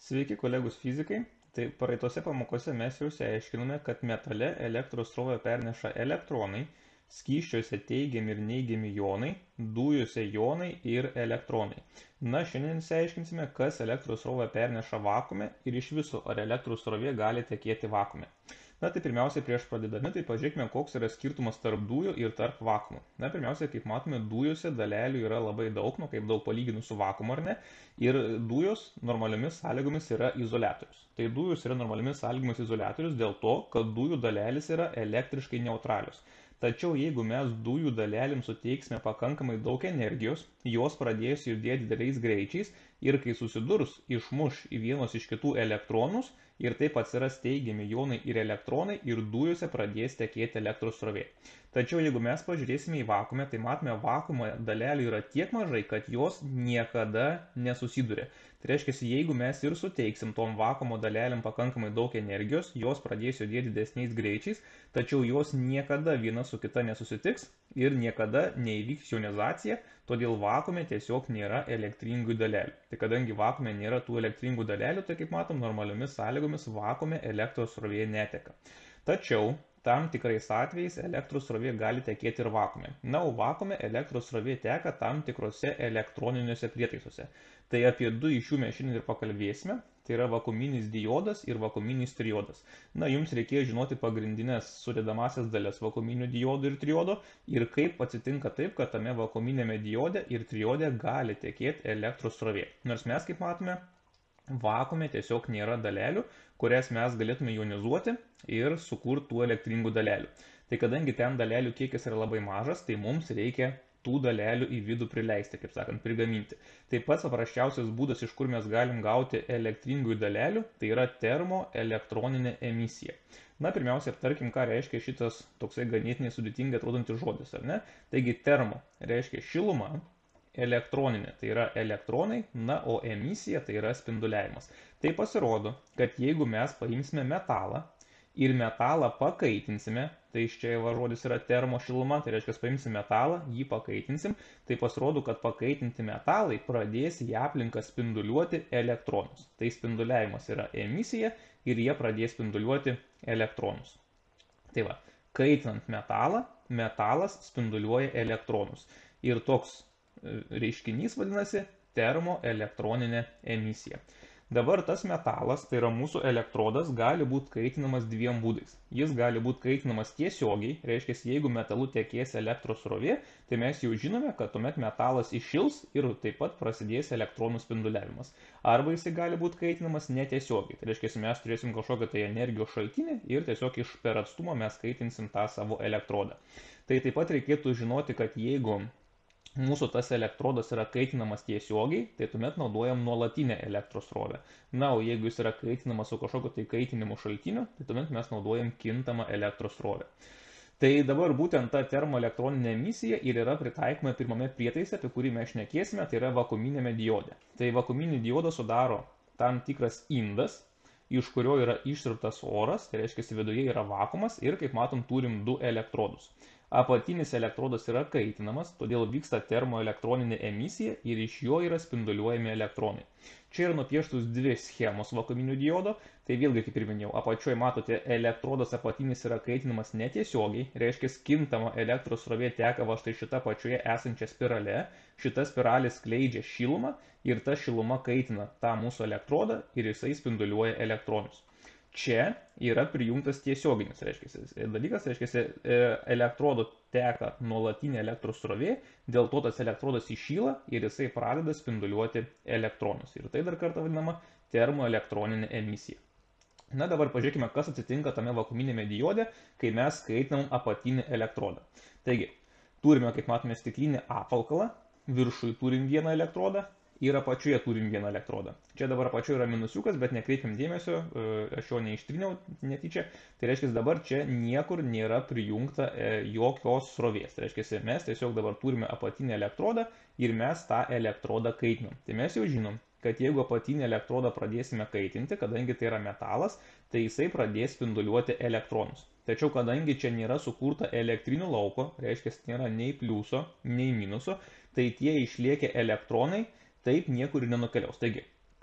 Sveiki kolegos fizikai. Tai praeitose pamokose mes jau išsiaiškinome, kad metale elektros srovę perneša elektronai, skysčiuose teigiami ir neigiami jonai, dujose jonai ir elektronai. Na, šiandien išsiaiškinsime, kas elektros srovę perneša vakuume ir iš viso, ar elektros srovė gali tekėti vakuume. Na, tai pirmiausia, prieš pradėdami, tai pažiūrėkime, koks yra skirtumas tarp dujų ir tarp vakuumų. Na, pirmiausia, kaip matome, dujose dalelių yra labai daug, kaip daug palyginus su vakuumu, ar ne? Ir dujos normaliomis sąlygomis yra izoliatorius. Tai dujos yra normaliomis sąlygomis izoliatorius dėl to, kad dujų dalelės yra elektriškai neutralios. Tačiau jeigu mes dujų dalelėms suteiksime pakankamai daug energijos, jos pradės judėti dideliais greičiais ir kai susidurs, išmuš į vienos iš kitų elektronus ir taip atsiras teigiami jonai ir elektronai ir dujose pradės tekėti elektros srovė. Tačiau jeigu mes pažiūrėsime į vakuumą, tai matome, vakuumo dalelių yra tiek mažai, kad jos niekada nesusiduria. Tai reiškia, jeigu mes ir suteiksim tom vakuumo dalelėm pakankamai daug energijos, jos pradės judėti didesniais greičiais, tačiau jos niekada viena su kita nesusitiks ir niekada neįvyks jonizacija, todėl vakuume tiesiog nėra elektringų dalelių. Tai kadangi vakuume nėra tų elektringų dalelių, tai kaip matom, normaliomis sąlygomis vakuume elektros srovė neteka. Tačiau tam tikrais atvejais elektros srovė gali tekėti ir vakuume. Na, o vakuume elektros srovė teka tam tikrose elektroniniuose prietaisuose. Tai apie du iš jų mes šiandien ir pakalbėsime. Tai yra vakuuminis diodas ir vakuuminis triodas. Na, jums reikėjo žinoti pagrindinės sudedamasias dalis vakuuminių diodų ir triodo ir kaip atsitinka taip, kad tame vakuuminėme diode ir triode gali tekėti elektros srovė. Nors mes, kaip matome, vakuume tiesiog nėra dalelių, kurias mes galėtume jonizuoti ir sukurti tų elektringų dalelių. Tai kadangi ten dalelių kiekis yra labai mažas, tai mums reikia tų dalelių į vidų prileisti, kaip sakant, prigaminti. Tai pats paprasčiausias būdas, iš kur mes galim gauti elektringų dalelių, tai yra termoelektroninė emisija. Na, pirmiausia, aptarkim, ką reiškia šitas toksai ganėtinai sudėtingai atrodantis žodis, ar ne? Taigi, termo reiškia šiluma, elektroninė tai yra elektronai, na, o emisija tai yra spinduliavimas. Tai pasirodo, kad jeigu mes paimsime metalą ir metalą pakaitinsime, tai iš čia žodis yra termošiluma, tai reiškia, paimsime metalą, jį pakaitinsim, tai pasirodo, kad pakaitinti metalai pradės į aplinką spinduliuoti elektronus. Tai spinduliavimas yra emisija ir jie pradės spinduliuoti elektronus. Tai va, kaitinant metalą, metalas spinduliuoja elektronus. Ir toks reiškinys vadinasi termoelektroninė emisija. Dabar tas metalas, tai yra mūsų elektrodas, gali būti kaitinamas dviem būdais. Jis gali būti kaitinamas tiesiogiai, reiškia, jeigu metalu tekės elektros srovė, tai mes jau žinome, kad tuomet metalas iššils ir taip pat prasidės elektronų spinduliavimas. Arba jisai gali būti kaitinamas netiesiogiai, tai reiškia, mes turėsim kažkokią tai energijos šaltinį ir tiesiog per atstumą mes kaitinsim tą savo elektrodą. Tai taip pat reikėtų žinoti, kad jeigu mūsų tas elektrodas yra kaitinamas tiesiogiai, tai tuomet naudojam nuolatinę elektros srovę. Na, o jeigu jis yra kaitinamas su kažkokiu tai kaitinimu šaltiniu, tai tuomet mes naudojam kintamą elektros srovę. Tai dabar būtent ta termoelektroninė emisija ir yra pritaikoma pirmame prietaise, apie kurį mes šnekėsime, tai yra vakuuminėme diode. Tai vakuuminį diodą sudaro tam tikras indas, iš kurio yra išsiurbtas oras, tai reiškia, viduje yra vakuumas ir, kaip matom, turim du elektrodus. Apatinis elektrodas yra kaitinamas, todėl vyksta termoelektroninė emisija ir iš jo yra spinduliuojami elektronai. Čia yra nupieštus dvi schemos vakuuminio diodo, tai vėlgi, kaip ir minėjau, apačioje matote, elektrodas apatinis yra kaitinamas netiesiogiai, reiškia, kintama elektros srovė teka va štai šita apačioje esančia spirale, šita spiralė skleidžia šilumą ir ta šiluma kaitina tą mūsų elektrodą ir jisai spinduliuoja elektronus. Čia yra prijungtas tiesioginis dalykas, reiškia, elektrodo teka nuolatinė elektros srovė, dėl to tas elektrodas įšyla ir jisai pradeda spinduliuoti elektronus. Ir tai dar kartą vadinama termoelektroninė emisija. Na, dabar pažiūrėkime, kas atsitinka tame vakuuminėme diode, kai mes kaitinam apatinį elektrodą. Taigi, turime, kaip matome, stiklinį apvalkalą, viršui turim vieną elektrodą, ir apačioje turim vieną elektrodą. Čia dabar apačioje yra minusiukas, bet nekreipiam dėmesio, aš jo neištriniau netyčia. Tai reiškia, dabar čia niekur nėra prijungta jokios srovės. Tai reiškia, mes tiesiog dabar turime apatinį elektrodą ir mes tą elektrodą kaitinam. Tai mes jau žinom, kad jeigu apatinį elektrodą pradėsime kaitinti, kadangi tai yra metalas, tai jisai pradės spinduliuoti elektronus. Tačiau kadangi čia nėra sukurta elektrinių lauko, reiškia, nėra nei pliuso, nei minuso, tai tie išliekę elektronai taip niekur ir nenukeliaus. Taigi,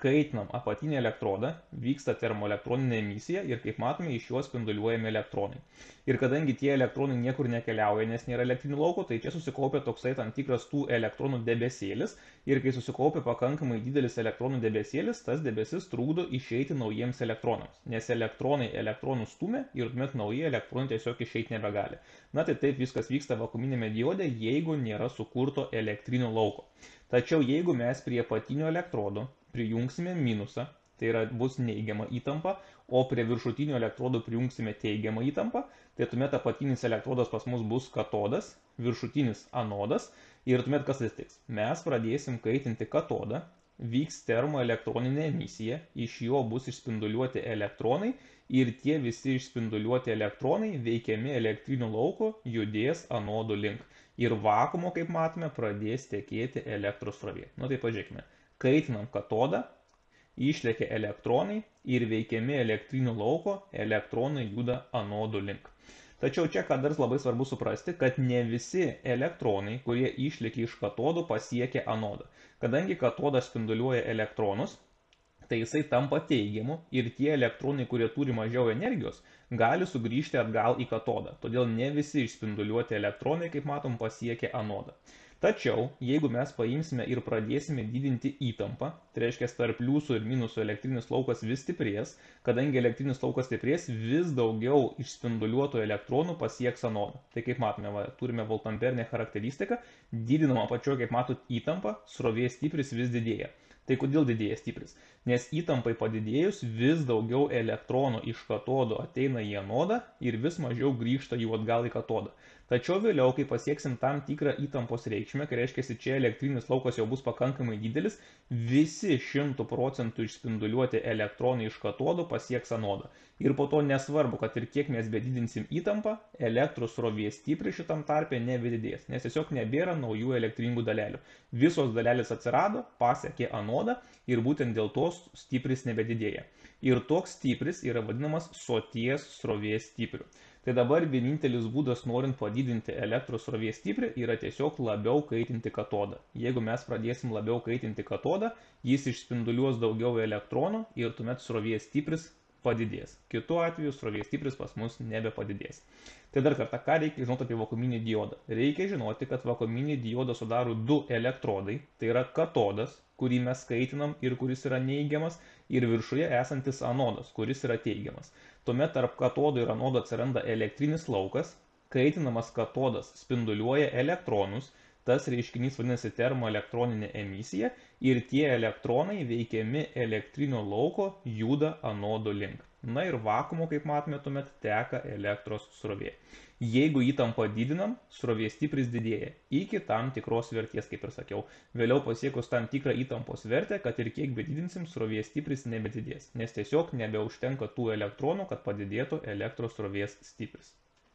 kaitinam apatinį elektrodą, vyksta termoelektroninė emisija ir kaip matome, iš jo spinduliuojami elektronai. Ir kadangi tie elektronai niekur nekeliauja, nes nėra elektrinių lauko, tai čia susikaupia toksai tam tikras tų elektronų debesėlis. Ir kai susikaupia pakankamai didelis elektronų debesėlis, tas debesis trukdo išeiti naujiems elektronams. Nes elektronai elektronus stumia ir tuomet nauji elektronai tiesiog išeiti nebegali. Na tai taip viskas vyksta vakuuminėme diode, jeigu nėra sukurto elektrinio lauko. Tačiau jeigu mes prie apatinio elektrodo prijungsime minusą, tai yra bus neigiama įtampa, o prie viršutinio elektrodo prijungsime teigiamą įtampą, tai tuomet apatinis elektrodas pas mus bus katodas, viršutinis anodas ir tuomet kas atsitiks? Mes pradėsim kaitinti katodą, vyks termoelektroninė emisija, iš jo bus išspinduliuoti elektronai ir tie visi išspinduliuoti elektronai veikiami elektrinio lauko judės anodų link. Ir vakuumo, kaip matome, pradės tekėti elektros srovė. Nu tai pažiūrėkime, kaitinam katodą, išlekia elektronai ir veikiami elektrinio lauko elektronai juda anodų link. Tačiau čia, ką dar labai svarbu suprasti, kad ne visi elektronai, kurie išlekia iš katodų, pasiekia anodą. Kadangi katodas spinduliuoja elektronus, tai jisai tampa teigiamu ir tie elektronai, kurie turi mažiau energijos, gali sugrįžti atgal į katodą. Todėl ne visi išspinduliuoti elektronai, kaip matom, pasiekia anodą. Tačiau, jeigu mes paimsime ir pradėsime didinti įtampą, tai reiškia tarp pliusų ir minusų elektrinis laukas vis stiprės, kadangi elektrinis laukas stiprės, vis daugiau išspinduliuotų elektronų pasieks anodą. Tai kaip matome, turime voltamperinę charakteristiką, didinama apačioje, kaip matot, įtampa, srovės stipris vis didėja. Tai kodėl didėja stipris? Nes įtampai padidėjus vis daugiau elektronų iš katodo ateina į anodą ir vis mažiau grįžta jų atgal į katodą. Tačiau vėliau, kai pasieksim tam tikrą įtampos reikšmę, kai reiškia, čia elektrinis laukas jau bus pakankamai didelis, visi 100% išspinduliuoti elektronai iš katodų pasieks anodą. Ir po to nesvarbu, kad ir kiek mes bedidinsim įtampą, elektros srovės stipri šitam tarpe nebedidės, nes tiesiog nebėra naujų elektringų dalelių. Visos dalelės atsirado, pasiekė anodą ir būtent dėl to stipris nebedidėja. Ir toks stipris yra vadinamas soties srovės stipriu. Tai dabar vienintelis būdas, norint padidinti elektros srovės stiprį, yra tiesiog labiau kaitinti katodą. Jeigu mes pradėsim labiau kaitinti katodą, jis išspinduliuos daugiau elektronų ir tuomet srovės stipris padidės. Kitu atveju srovės stipris pas mus nebepadidės. Tai dar kartą, ką reikia žinoti apie vakuuminį diodą? Reikia žinoti, kad vakuuminį diodą sudaro du elektrodai, tai yra katodas, kurį mes kaitinam ir kuris yra neigiamas, ir viršuje esantis anodas, kuris yra teigiamas. Tuomet tarp katodo ir anodo atsiranda elektrinis laukas, kaitinamas katodas spinduliuoja elektronus, tas reiškinys vadinasi termoelektroninė emisija ir tie elektronai veikiami elektrinio lauko juda anodo link. Na ir vakuumo, kaip matome, tuomet teka elektros srovė. Jeigu įtampą didinam, srovės stipris didėja iki tam tikros vertės, kaip ir sakiau. Vėliau pasiekus tam tikrą įtampos vertę, kad ir kiek bedidinsim, srovės stipris nebedidės, nes tiesiog nebeužtenka tų elektronų, kad padidėtų elektros srovės stipris.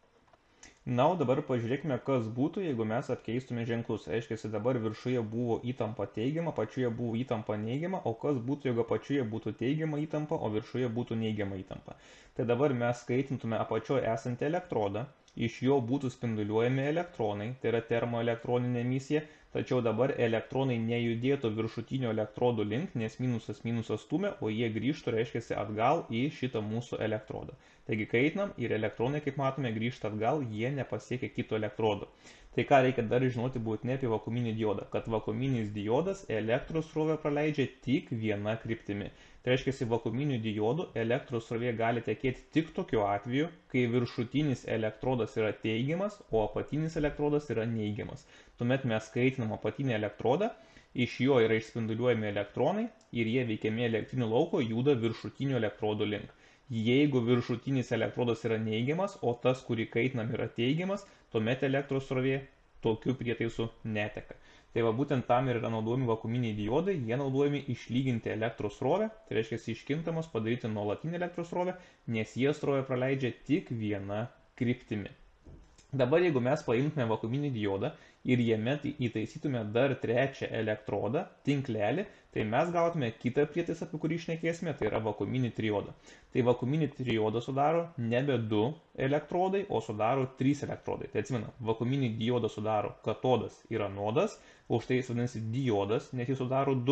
Na, o dabar pažiūrėkime, kas būtų, jeigu mes apkeistume ženklus. Reiškia, dabar viršuje buvo įtampa teigiama, apačioje buvo įtampa neigiama, o kas būtų, jeigu apačioje būtų teigiama įtampa, o viršuje būtų neigiama įtampa. Tai dabar mes skaitintume apačioje esantį elektrodą, iš jo būtų spinduliuojami elektronai, tai yra termoelektroninė emisija, tačiau dabar elektronai nejudėtų viršutinio elektrodų link, nes minusas stumia, o jie grįžtų, reiškia, atgal į šitą mūsų elektrodą. Taigi kaitinam ir elektronai, kaip matome, grįžta atgal, jie nepasiekia kito elektrodo. Tai ką reikia dar žinoti būtinai apie vakuuminį diodą, kad vakuuminis diodas elektros srovę praleidžia tik viena kryptimi. Tai reiškia, vakuuminių diodų elektros srovė gali tekėti tik tokiu atveju, kai viršutinis elektrodas yra teigiamas, o apatinis elektrodas yra neigiamas. Tuomet mes kaitinam apatinį elektrodą, iš jo yra išspinduliuojami elektronai ir jie veikiami elektrinio lauko juda viršutinio elektrodo link. Jeigu viršutinis elektrodas yra neigiamas, o tas, kurį kaitinam, yra teigiamas, tuomet elektros srovė tokiu prietaisu neteka. Tai va būtent tam ir yra naudojami vakuuminiai diodai, jie naudojami išlyginti elektros srovę, tai reiškia iškintamos padaryti nuolatinę elektros srovę, nes jie srovę praleidžia tik viena kryptimi. Dabar jeigu mes paimtume vakuuminį diodą ir jame įtaisytume dar trečią elektrodą, tinklelį, tai mes gautume kitą prietaisą, apie kurį šnekėsime, tai yra vakuuminį triodą. Tai vakuuminį triodą sudaro nebe 2 elektrodai, o sudaro 3 elektrodai. Tai atsimenam, vakuuminį diodą sudaro katodas ir anodas, už tai jis vadinasi diodas, nes jis sudaro 2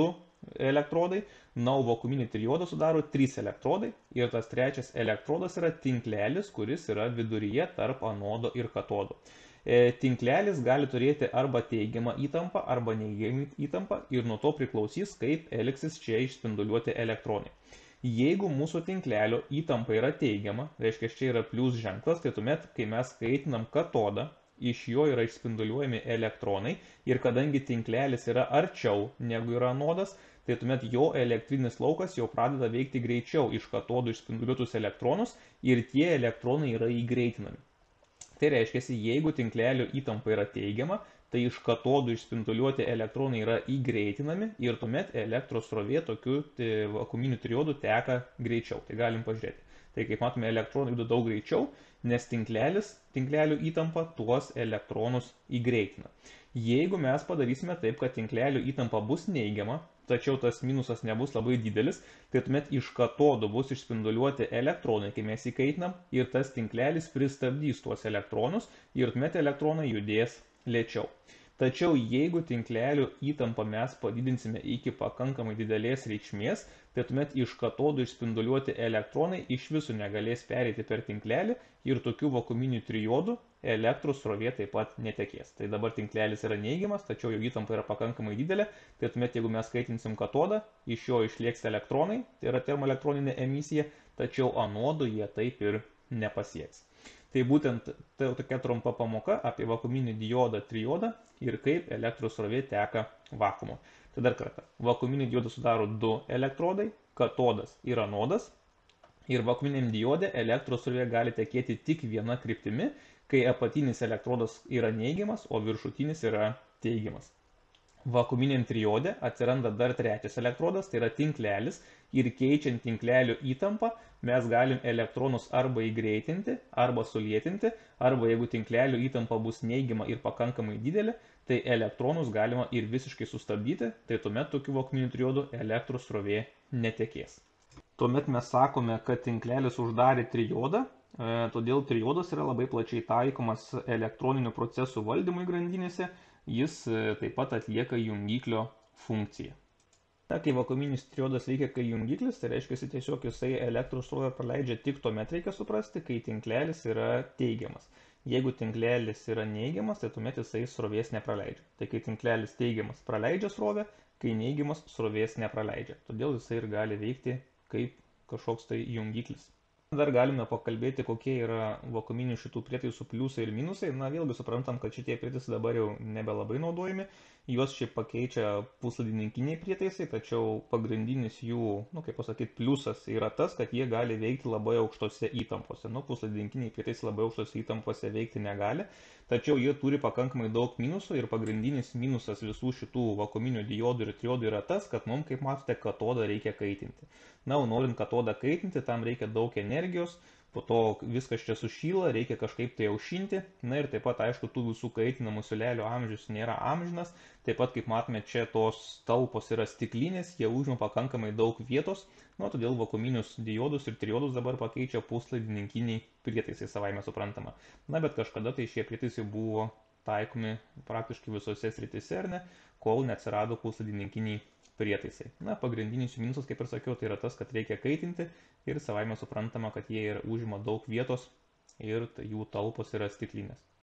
elektrodai, na, o vakuuminį triodą sudaro 3 elektrodai ir tas trečias elektrodas yra tinklelis, kuris yra viduryje tarp anodo ir katodo. Tinklelis gali turėti arba teigiamą įtampą, arba neigiamą įtampą ir nuo to priklausys, kaip elgsis čia išspinduliuoti elektronai. Jeigu mūsų tinklelio įtampa yra teigiama, reiškia, čia yra plius ženklas, tai tuomet, kai mes kaitinam katodą, iš jo yra išspinduliuojami elektronai ir kadangi tinklelis yra arčiau negu yra anodas, tai tuomet jo elektrinis laukas jau pradeda veikti greičiau iš katodų išspinduliuotus elektronus ir tie elektronai yra įgreitinami. Tai reiškia, jeigu tinklelio įtampa yra teigiama, tai iš katodų išspinduliuoti elektronai yra įgreitinami ir tuomet elektros srovė tokiu vakuuminiu triodu teka greičiau. Tai galim pažiūrėti. Tai kaip matome, elektronai juda daug greičiau, nes tinklelio įtampa tuos elektronus įgreitina. Jeigu mes padarysime taip, kad tinklelio įtampa bus neigiama, tačiau tas minusas nebus labai didelis, tai tuomet iš katodų bus išspinduliuoti elektronai, kai mes įkaitinam, ir tas tinklelis pristabdys tuos elektronus ir tuomet elektronai judės lėčiau. Tačiau jeigu tinklelio įtampą mes padidinsime iki pakankamai didelės reikšmės, tai tuomet iš katodų išspinduliuoti elektronai iš viso negalės pereiti per tinklelį ir tokių vakuuminių triodų elektros srovė taip pat netekės. Tai dabar tinklelis yra neigiamas, tačiau jo įtampa yra pakankamai didelė, tai tuomet jeigu mes kaitinsim katodą, iš jo išlieks elektronai, tai yra termoelektroninė emisija, tačiau anodų jie taip ir nepasieks. Tai būtent tai tokia trumpa pamoka apie vakuuminį diodą triodą ir kaip elektros srovė teka vakuumu. Tai dar kartą, vakuuminį diodą sudaro 2 elektrodai, katodas ir anodas. Ir vakuuminiam diode elektros srovė gali tekėti tik viena kryptimi, kai apatinis elektrodas yra neigiamas, o viršutinis yra teigiamas. Vakuuminiam triode atsiranda dar trečias elektrodas, tai yra tinklelis, ir keičiant tinklelio įtampą mes galim elektronus arba įgreitinti, arba sulėtinti, arba jeigu tinklelio įtampa bus neigiama ir pakankamai didelė, tai elektronus galima ir visiškai sustabdyti, tai tuomet tokių vakuuminių triodų elektros srovė netekės. Tuomet mes sakome, kad tinklelis uždarė triodą, todėl triodas yra labai plačiai taikomas elektroninių procesų valdymui grandinėse, jis taip pat atlieka jungiklio funkciją. Kai vakuuminis triodas veikia kaip jungiklis, tai reiškia tiesiog jisai elektros srovę praleidžia tik tuomet reikia suprasti, kai tinklelis yra teigiamas. Jeigu tinklelis yra neigiamas, tai tuomet jisai srovės nepraleidžia. Tai kai tinklelis teigiamas praleidžia srovę, kai neigiamas srovės nepraleidžia. Todėl jisai ir gali veikti kaip kažkoks tai jungiklis. Dar galime pakalbėti, kokie yra vakuuminių šitų prietaisų pliusai ir minusai. Na, vėlgi suprantam, kad šitie prietaisai dabar jau nebelabai naudojami. Juos šiaip pakeičia puslaidininkiniai prietaisai, tačiau pagrindinis jų, kaip pasakyti, pliusas yra tas, kad jie gali veikti labai aukštose įtampose. Puslaidininkiniai prietaisai labai aukštose įtampose veikti negali, tačiau jie turi pakankamai daug minusų ir pagrindinis minusas visų šitų vakuuminių diodų ir triodų yra tas, kad mums, kaip matote, katodą reikia kaitinti. Na, o norint katodą kaitinti, tam reikia daug energijos, po to viskas čia sušyla, reikia kažkaip tai aušinti. Na ir taip pat, aišku, tų visų kaitinamų siūlelių amžius nėra amžinas. Taip pat, kaip matome, čia tos talpos yra stiklinės, jie užima pakankamai daug vietos. Nu, todėl vakuuminius diodus ir triodus dabar pakeičia puslaidininkiniai prietaisai, savaime suprantama. Na, bet kažkada tai šie prietaisai buvo taikomi praktiškai visose srityse, ar ne, kol neatsirado puslaidininkiniai prietaisai. Na, pagrindinis jų minusas, kaip ir sakiau, tai yra tas, kad reikia kaitinti ir savaime suprantama, kad jie užima daug vietos ir jų talpos yra stiklinės.